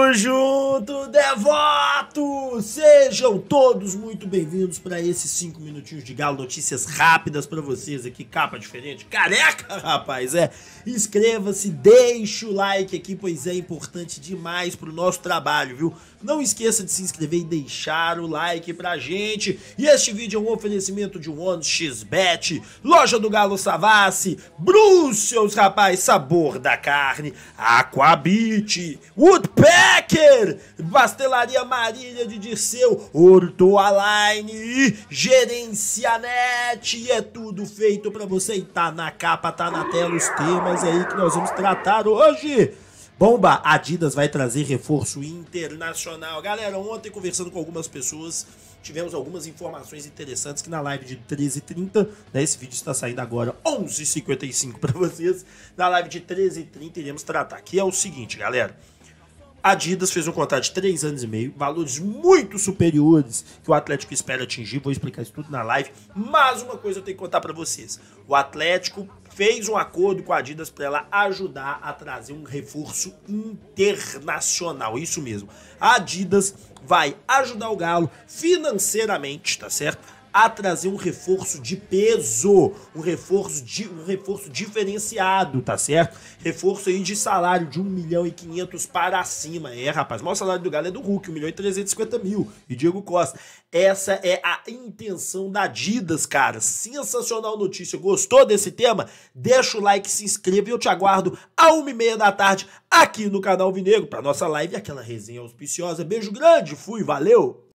Tamo junto, devoto! Sejam todos muito bem-vindos para esses 5 minutinhos de Galo, notícias rápidas para vocês aqui, capa diferente, careca, rapaz, Inscreva-se, deixe o like aqui, pois é importante demais pro nosso trabalho, viu? Não esqueça de se inscrever e deixar o like pra gente. E este vídeo é um oferecimento de 1xBet, Loja do Galo Savassi, Brussels, rapaz, sabor da carne, Aquabit, Woodpecker, Pastelaria Marília de Dirceu, Horto Align e Gerencianet. E é tudo feito pra você e tá na capa, tá na tela os temas aí que nós vamos tratar hoje. Bomba, Adidas vai trazer reforço internacional. Galera, ontem conversando com algumas pessoas, tivemos algumas informações interessantes que na live de 13h30, né, esse vídeo está saindo agora 11h55 para vocês, na live de 13h30 iremos tratar, que é o seguinte, galera. A Adidas fez um contrato de 3 anos e meio, valores muito superiores que o Atlético espera atingir, vou explicar isso tudo na live, mas uma coisa eu tenho que contar para vocês. O Atlético fez um acordo com a Adidas para ela ajudar a trazer um reforço internacional, isso mesmo. A Adidas vai ajudar o Galo financeiramente, tá certo? A trazer um reforço de peso, um reforço diferenciado, tá certo? Reforço aí de salário de 1.500.000 para cima. Rapaz, o maior salário do Galo é do Hulk, 1.350.000 e Diego Costa. Essa é a intenção da Adidas, cara. Sensacional notícia. Gostou desse tema? Deixa o like, se inscreva e eu te aguardo às 1h30 da tarde aqui no canal Vinegro para nossa live e aquela resenha auspiciosa. Beijo grande, fui, valeu!